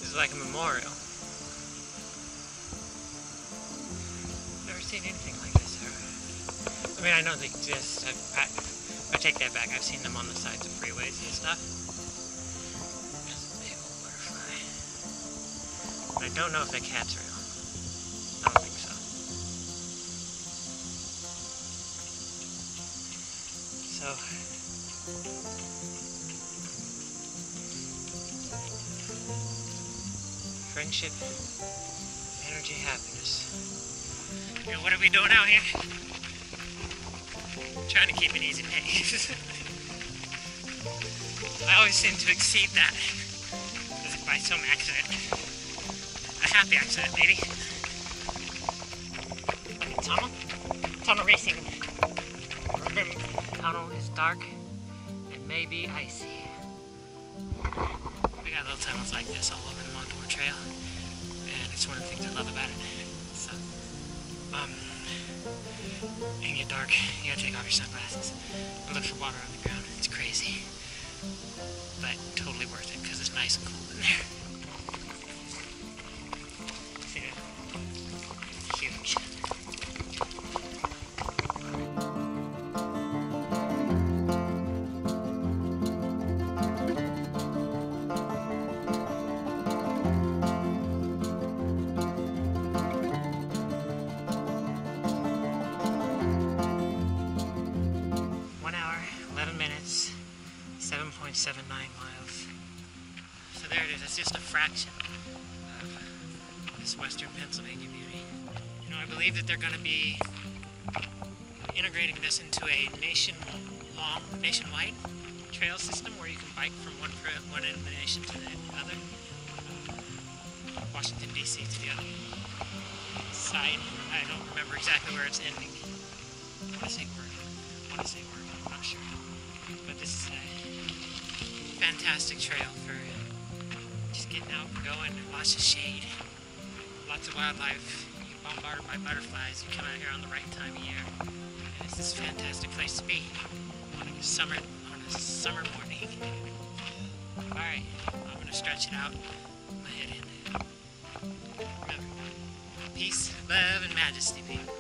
This is like a memorial. Never seen anything like this ever. I mean, I know they exist. I take that back. I've seen them on the sides of freeways and stuff. There's a big old butterfly. But I don't know if that cat's real. I don't think so. So, friendship, energy, happiness. You know, what are we doing out here? Trying to keep an easy pace. I always seem to exceed that. As if by some accident. A happy accident, maybe. Tunnel? Tunnel racing. The tunnel is dark and maybe icy. We got little tunnels like this all over the Montour Trail, and it's one of the things I love about it. So, it can get dark, you gotta take off your sunglasses and look for water on the ground. It's crazy, but totally worth it because it's nice and cool in there. See that? Huge. Minutes, 7.79 miles. So there it is. It's just a fraction of this western Pennsylvania beauty. You know, I believe that they're going to be integrating this into a nationwide trail system where you can bike from one end of the nation to the other. Washington, D.C. to the other side. I don't remember exactly where it's ending. I want to say Oregon. I'm not sure. But this is a fantastic trail for just getting out and going. Lots of shade, lots of wildlife. You get bombarded by butterflies. You come out here on the right time of year, and it's this fantastic place to be on a summer morning. All right, I'm gonna stretch it out. I'm gonna head in. Remember, peace, love, and majesty, people.